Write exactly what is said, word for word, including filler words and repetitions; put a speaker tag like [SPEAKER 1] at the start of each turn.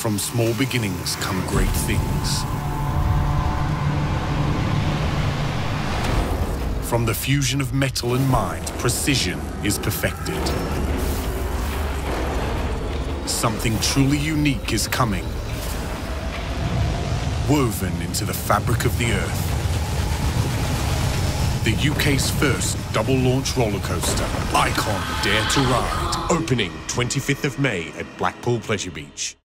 [SPEAKER 1] From small beginnings come great things. From the fusion of metal and mind, precision is perfected. Something truly unique is coming, woven into the fabric of the earth. The U K's first double-launch roller coaster, Icon Dare to Ride. Opening twenty-fifth of May at Blackpool Pleasure Beach.